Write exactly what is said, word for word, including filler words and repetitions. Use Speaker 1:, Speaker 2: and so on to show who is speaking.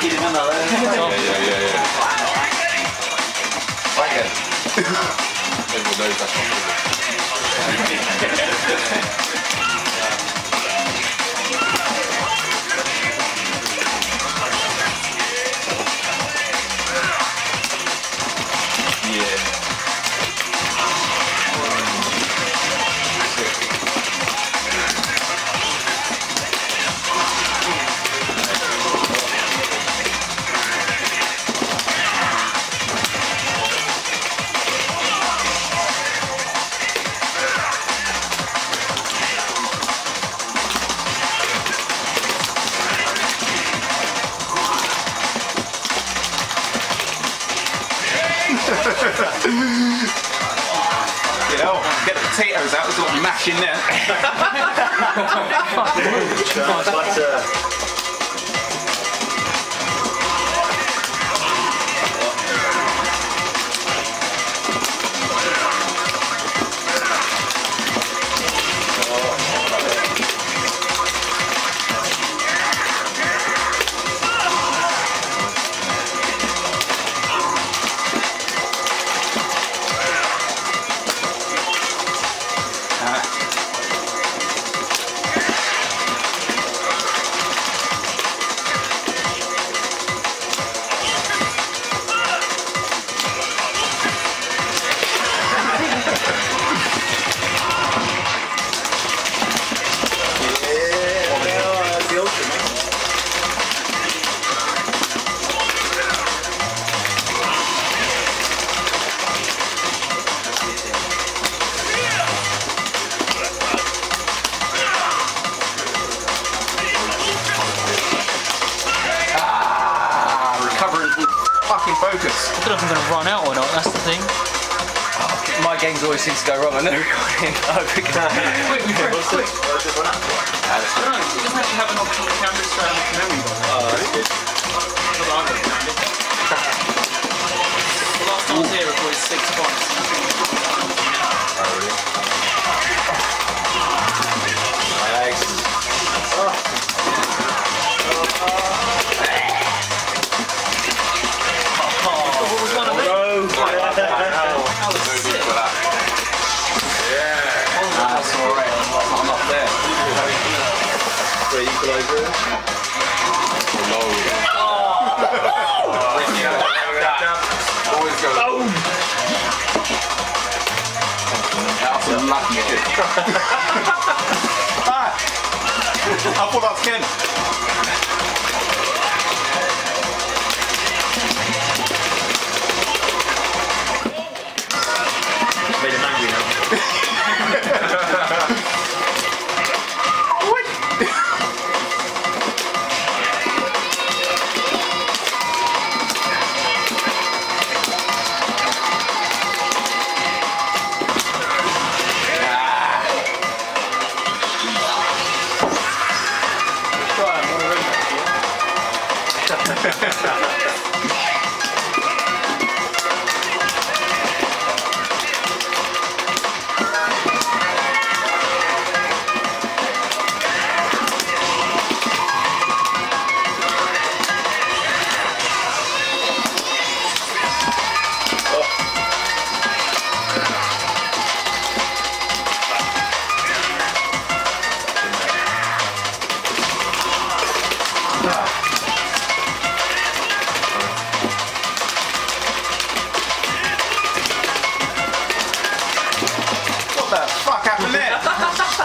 Speaker 1: fucking in another.
Speaker 2: Yeah, yeah, yeah, yeah. Right again. Everyone knows that's not
Speaker 1: You know, get the potatoes out, there's a lot of mash in there. Focus.
Speaker 3: I don't know if I'm going to run out or not, that's the thing.
Speaker 4: My games always seem to go wrong. I know recording. Oh, quick.
Speaker 3: Quick, refresh, quick. No, it doesn't actually have an option on the camera, it's around the memory bar.
Speaker 4: Oh, that's good.
Speaker 3: The last time I was here, I recorded six points.
Speaker 4: Nice. Oh.
Speaker 3: What was one of them? That was sick.
Speaker 1: Yeah. That's alright. I'm up there.
Speaker 4: Three equaliser.
Speaker 2: no. Always go.
Speaker 1: Boom! That's a lucky hit. Ah! I thought that was Ken.
Speaker 4: Made him angry now.
Speaker 1: What the fuck happened there?